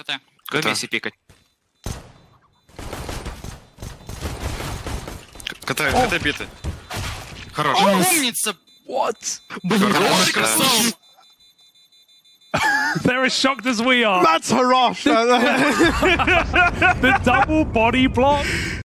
КТ. Go вместе пикать. КТ биты. Хорош. Умница! What? Хорош, красава! They're as shocked as we are. That's Harosh! The double body block.